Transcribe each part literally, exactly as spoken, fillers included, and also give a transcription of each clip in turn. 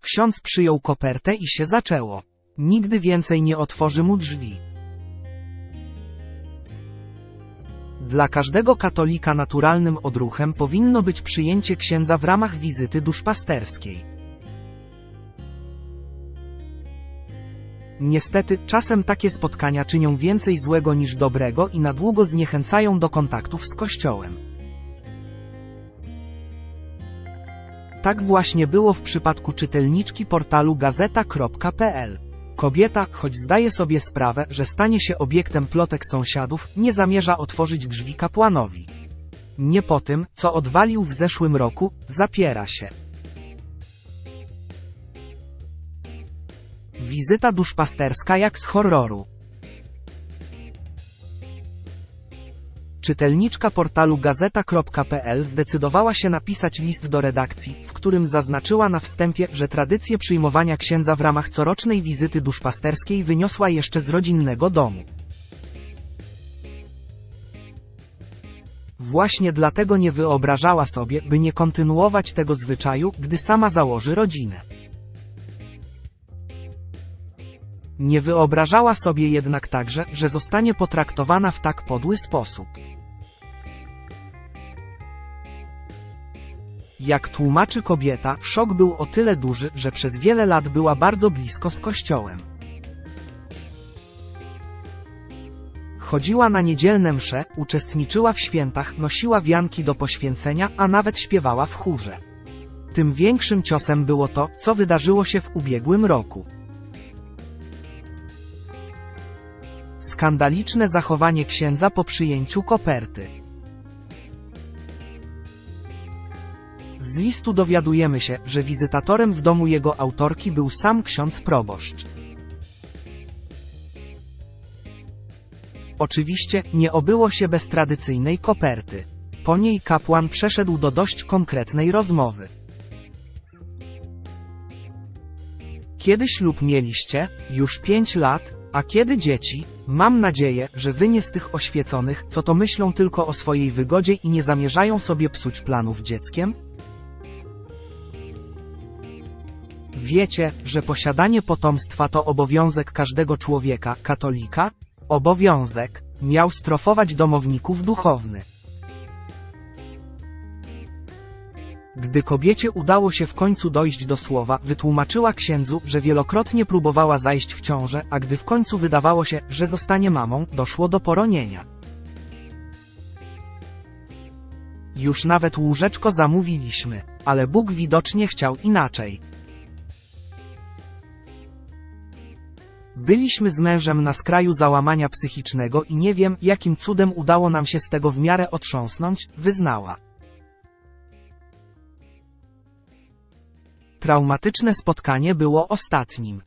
Ksiądz przyjął kopertę i się zaczęło. Nigdy więcej nie otworzy mu drzwi. Dla każdego katolika naturalnym odruchem powinno być przyjęcie księdza w ramach wizyty duszpasterskiej. Niestety, czasem takie spotkania czynią więcej złego niż dobrego i na długo zniechęcają do kontaktów z Kościołem. Tak właśnie było w przypadku czytelniczki portalu gazeta kropka pe el. Kobieta, choć zdaje sobie sprawę, że stanie się obiektem plotek sąsiadów, nie zamierza otworzyć drzwi kapłanowi. Nie po tym, co odwalił w zeszłym roku, zapiera się. Wizyta duszpasterska jak z horroru. Czytelniczka portalu gazeta kropka pe el zdecydowała się napisać list do redakcji, w którym zaznaczyła na wstępie, że tradycję przyjmowania księdza w ramach corocznej wizyty duszpasterskiej wyniosła jeszcze z rodzinnego domu. Właśnie dlatego nie wyobrażała sobie, by nie kontynuować tego zwyczaju, gdy sama założy rodzinę. Nie wyobrażała sobie jednak także, że zostanie potraktowana w tak podły sposób. Jak tłumaczy kobieta, szok był o tyle duży, że przez wiele lat była bardzo blisko z Kościołem. Chodziła na niedzielne msze, uczestniczyła w świętach, nosiła wianki do poświęcenia, a nawet śpiewała w chórze. Tym większym ciosem było to, co wydarzyło się w ubiegłym roku. Skandaliczne zachowanie księdza po przyjęciu koperty. Z listu dowiadujemy się, że wizytatorem w domu jego autorki był sam ksiądz proboszcz. Oczywiście, nie obyło się bez tradycyjnej koperty. Po niej kapłan przeszedł do dość konkretnej rozmowy. Kiedy ślub mieliście? Już pięć lat. A kiedy dzieci? Mam nadzieję, że wy nie z tych oświeconych, co to myślą tylko o swojej wygodzie i nie zamierzają sobie psuć planów dzieckiem? Wiecie, że posiadanie potomstwa to obowiązek każdego człowieka, katolika? Obowiązek miał strofować domowników duchowny. Gdy kobiecie udało się w końcu dojść do słowa, wytłumaczyła księdzu, że wielokrotnie próbowała zajść w ciążę, a gdy w końcu wydawało się, że zostanie mamą, doszło do poronienia. Już nawet łóżeczko zamówiliśmy, ale Bóg widocznie chciał inaczej. Byliśmy z mężem na skraju załamania psychicznego i nie wiem, jakim cudem udało nam się z tego w miarę otrząsnąć, wyznała. Traumatyczne spotkanie było ostatnim.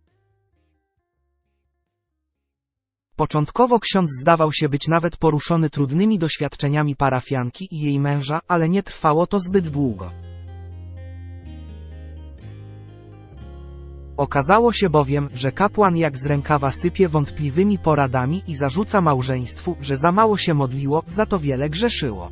Początkowo ksiądz zdawał się być nawet poruszony trudnymi doświadczeniami parafianki i jej męża, ale nie trwało to zbyt długo. Okazało się bowiem, że kapłan jak z rękawa sypie wątpliwymi poradami i zarzuca małżeństwu, że za mało się modliło, za to wiele grzeszyło.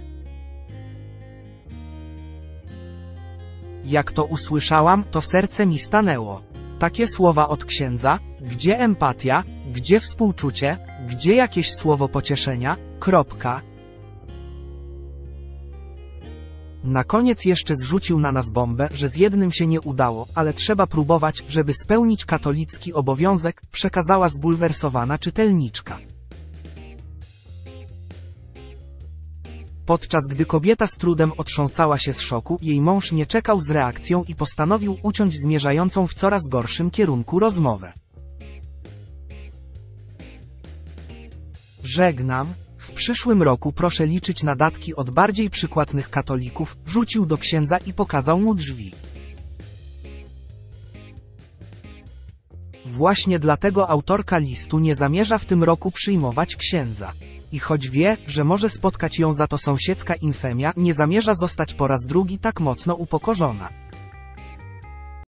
Jak to usłyszałam, to serce mi stanęło. Takie słowa od księdza? Gdzie empatia? Gdzie współczucie? Gdzie jakieś słowo pocieszenia? Kropka. Na koniec jeszcze zrzucił na nas bombę, że z jednym się nie udało, ale trzeba próbować, żeby spełnić katolicki obowiązek, przekazała zbulwersowana czytelniczka. Podczas gdy kobieta z trudem otrząsała się z szoku, jej mąż nie czekał z reakcją i postanowił uciąć zmierzającą w coraz gorszym kierunku rozmowę. Żegnam. W przyszłym roku proszę liczyć na datki od bardziej przykładnych katolików, rzucił do księdza i pokazał mu drzwi. Właśnie dlatego autorka listu nie zamierza w tym roku przyjmować księdza. I choć wie, że może spotkać ją za to sąsiedzka infemia, nie zamierza zostać po raz drugi tak mocno upokorzona.